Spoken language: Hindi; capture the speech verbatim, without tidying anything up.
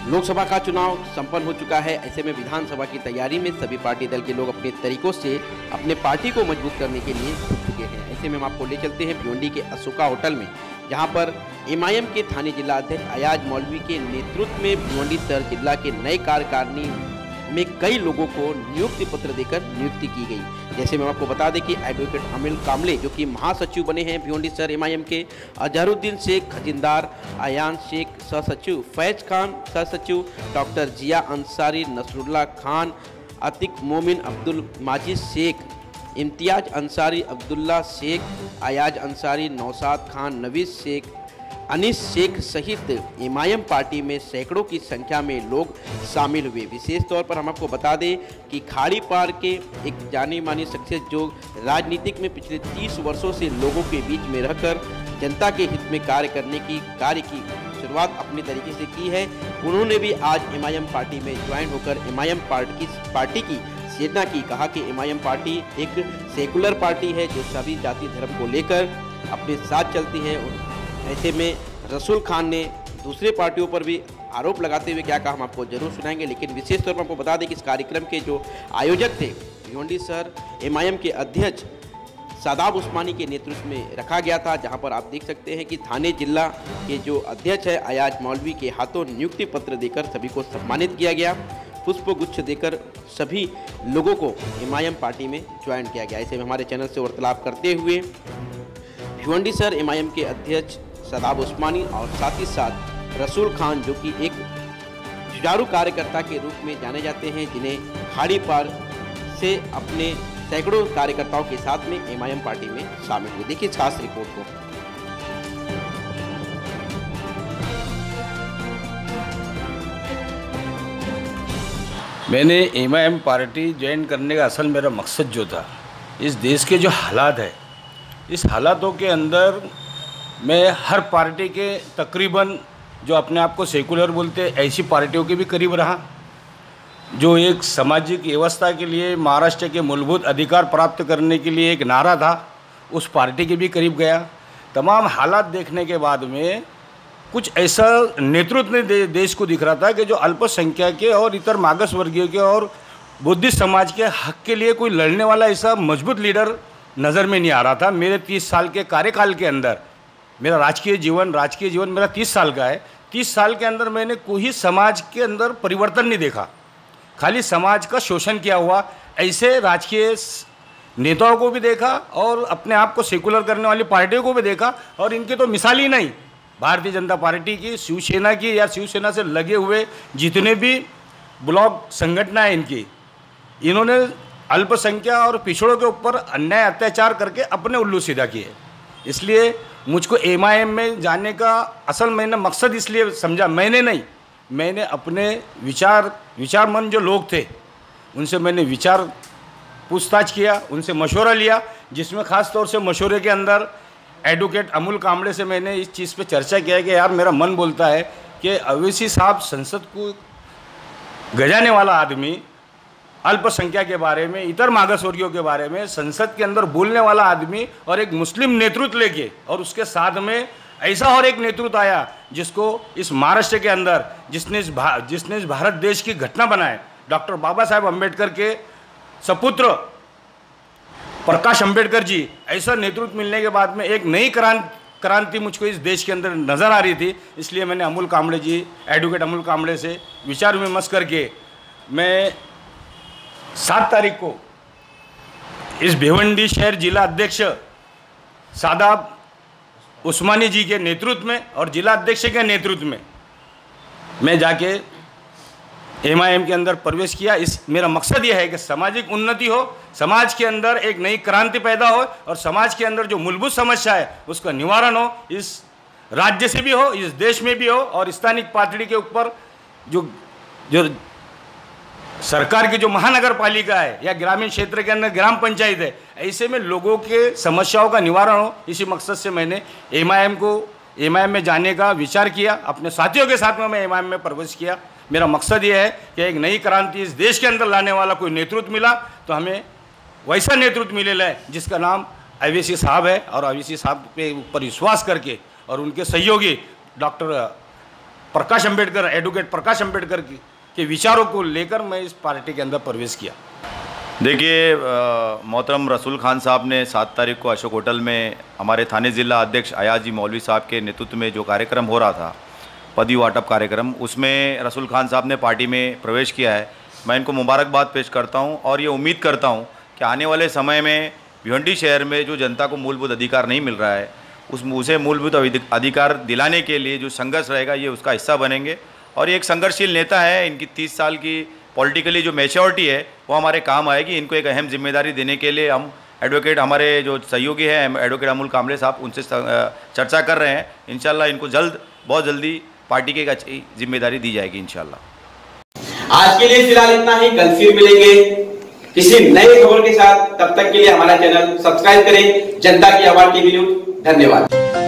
लोकसभा का चुनाव संपन्न हो चुका है। ऐसे में विधानसभा की तैयारी में सभी पार्टी दल के लोग अपने तरीकों से अपने पार्टी को मजबूत करने के लिए जुट चुके हैं। ऐसे में हम आपको ले चलते हैं भिवंडी के अशोका होटल में, जहां पर एमआईएम के थाने जिला अध्यक्ष अयाज मौलवी के नेतृत्व में भिवंडी शहर जिला के नए कार्यकारिणी में कई लोगों को नियुक्ति पत्र देकर नियुक्ति की गई। जैसे मैं आपको बता दें कि एडवोकेट अमिल कामले जो कि महासचिव बने हैं भिवंडी शहर एमआईएम के, अजहरुद्दीन शेख खजिनदार, अयान शेख सहसचिव, फैज खान सहसचिव, डॉक्टर जिया अंसारी, नसरुल्ला खान, अतिक मोमिन, अब्दुल माजिद शेख, इम्तियाज अंसारी, अब्दुल्ला शेख, अयाज अंसारी, नौशाद खान, नवीद शेख, अनीस शेख सहित एमआईएम पार्टी में सैकड़ों की संख्या में लोग शामिल हुए। विशेष तौर पर हम आपको बता दें कि खाड़ी पार के एक जानी मानी शख्सियत जो राजनीतिक में पिछले तीस वर्षों से लोगों के बीच में रहकर जनता के हित में कार्य करने की कार्य की शुरुआत अपने तरीके से की है, उन्होंने भी आज एमआईएम पार्टी में ज्वाइन होकर एमआईएम पार्टी की पार्टी की सेना की। कहा कि एमआईएम पार्टी एक सेकुलर पार्टी है जो सभी जाति धर्म को लेकर अपने साथ चलती है। ऐसे में रसूल खान ने दूसरे पार्टियों पर भी आरोप लगाते हुए क्या कहा, हम आपको जरूर सुनाएंगे। लेकिन विशेष तौर पर आपको बता दें कि इस कार्यक्रम के जो आयोजक थे भिवंडी शहर एमआईएम के अध्यक्ष शादाब उस्मानी के नेतृत्व में रखा गया था, जहां पर आप देख सकते हैं कि थाने जिला के जो अध्यक्ष है अयाज मौलवी के हाथों नियुक्ति पत्र देकर सभी को सम्मानित किया गया। पुष्प गुच्छ देकर सभी लोगों को एमआईएम पार्टी में ज्वाइन किया गया। ऐसे में हमारे चैनल से वार्तालाप करते हुए भिवंडी शहर एमआईएम के अध्यक्ष शादाब उस्मानी और साथ ही साथ रसूल खान जो कि एक जुझारू कार्यकर्ता के रूप में जाने जाते हैं, जिन्हें खाड़ी पार से अपने सैकड़ों कार्यकर्ताओं के साथ में एमआईएम पार्टी में शामिल हुए। देखिए इस खास रिपोर्ट को। मैंने एमआईएम पार्टी ज्वाइन करने का असल मेरा मकसद जो था, इस देश के जो हालात है, इस हालातों के अंदर मैं हर पार्टी के तकरीबन जो अपने आप को सेकुलर बोलते ऐसी पार्टियों के भी करीब रहा, जो एक सामाजिक व्यवस्था के लिए महाराष्ट्र के मूलभूत अधिकार प्राप्त करने के लिए एक नारा था, उस पार्टी के भी करीब गया। तमाम हालात देखने के बाद में कुछ ऐसा नेतृत्व दे, देश को दिख रहा था कि जो अल्पसंख्यक के और इतर मागास वर्गीय के और बुद्धिस्ट समाज के हक के लिए कोई लड़ने वाला ऐसा मजबूत लीडर नज़र में नहीं आ रहा था। मेरे तीस साल के कार्यकाल के अंदर, मेरा राजकीय जीवन राजकीय जीवन मेरा तीस साल का है, तीस साल के अंदर मैंने कोई समाज के अंदर परिवर्तन नहीं देखा, खाली समाज का शोषण किया हुआ ऐसे राजकीय नेताओं को भी देखा और अपने आप को सेकुलर करने वाली पार्टियों को भी देखा। और इनकी तो मिसाल ही नहीं, भारतीय जनता पार्टी की, शिवसेना की या शिवसेना से लगे हुए जितने भी ब्लॉक संगठन इनकी, इन्होंने अल्पसंख्यक और पिछड़ों के ऊपर अन्याय अत्याचार करके अपने उल्लू सीधा किए। इसलिए मुझको एमआईएम में जाने का असल मैंने मकसद इसलिए समझा, मैंने नहीं, मैंने अपने विचार विचारमंद जो लोग थे उनसे मैंने विचार पूछताछ किया, उनसे मशवरा लिया, जिसमें ख़ास तौर से मशवरे के अंदर एडवोकेट अमिल कामले से मैंने इस चीज़ पे चर्चा किया कि यार मेरा मन बोलता है कि अवैसी साहब संसद को गजाने वाला आदमी, अल्पसंख्यक के बारे में, इतर मागास वर्गीयों के बारे में संसद के अंदर बोलने वाला आदमी और एक मुस्लिम नेतृत्व लेके, और उसके साथ में ऐसा और एक नेतृत्व आया जिसको इस महाराष्ट्र के अंदर जिसने इस भा, जिसने इस भारत देश की घटना बनाए, डॉक्टर बाबा साहेब अम्बेडकर के सपुत्र प्रकाश अम्बेडकर जी, ऐसा नेतृत्व मिलने के बाद में एक नई क्रांति क्रांति मुझको इस देश के अंदर नज़र आ रही थी। इसलिए मैंने अमूल कामले जी, एडवोकेट अमूल कामले से विचार विमर्श करके मैं सात तारीख को इस भिवंडी शहर जिला अध्यक्ष शादाब उस्मानी जी के नेतृत्व में और जिला अध्यक्ष के नेतृत्व में मैं जाके एमआईएम के अंदर प्रवेश किया। इस मेरा मकसद यह है कि सामाजिक उन्नति हो, समाज के अंदर एक नई क्रांति पैदा हो और समाज के अंदर जो मूलभूत समस्या है उसका निवारण हो, इस राज्य से भी हो, इस देश में भी हो, और स्थानिक पातळी के ऊपर जो जो सरकार की जो महानगर पालिका है या ग्रामीण क्षेत्र के अंदर ग्राम पंचायत है, ऐसे में लोगों के समस्याओं का निवारण हो, इसी मकसद से मैंने एमआईएम को एमआईएम में जाने का विचार किया। अपने साथियों के साथ में मैं एमआईएम में प्रवेश किया। मेरा मकसद ये है कि एक नई क्रांति इस देश के अंदर लाने वाला कोई नेतृत्व मिला तो हमें वैसा नेतृत्व मिलेला है जिसका नाम अवैसी साहब है, और अवैसी साहब पे ऊपर विश्वास करके और उनके सहयोगी डॉक्टर प्रकाश अंबेडकर, एडवोकेट प्रकाश अंबेडकर की के विचारों को लेकर मैं इस पार्टी के अंदर प्रवेश किया। देखिए, मोहतरम रसूल खान साहब ने सात तारीख को अशोक होटल में हमारे थाने ज़िला अध्यक्ष अयाज जी मौलवी साहब के नेतृत्व में जो कार्यक्रम हो रहा था, पदी वाटप कार्यक्रम, उसमें रसूल खान साहब ने पार्टी में प्रवेश किया है। मैं इनको मुबारकबाद पेश करता हूं और ये उम्मीद करता हूं कि आने वाले समय में भिवंडी शहर में जो जनता को मूलभूत अधिकार नहीं मिल रहा है, उस उसे मूलभूत अधिकार दिलाने के लिए जो संघर्ष रहेगा, ये उसका हिस्सा बनेंगे। और ये एक संघर्षशील नेता है, इनकी तीस साल की पॉलिटिकली जो मैच्योरिटी है वो हमारे काम आएगी। इनको एक अहम जिम्मेदारी देने के लिए हम एडवोकेट, हमारे जो सहयोगी हैं एडवोकेट अमूल कामले साहब, उनसे चर्चा कर रहे हैं। इंशाल्लाह इनको जल्द, बहुत जल्दी पार्टी की एक अच्छी जिम्मेदारी दी जाएगी इंशाल्लाह। आज के लिए फिलहाल इतना ही, कल फिर मिलेंगे किसी नए खबर के साथ। तब तक के लिए हमारा चैनल सब्सक्राइब करें। जनता की आवाज टीवी न्यूज। धन्यवाद।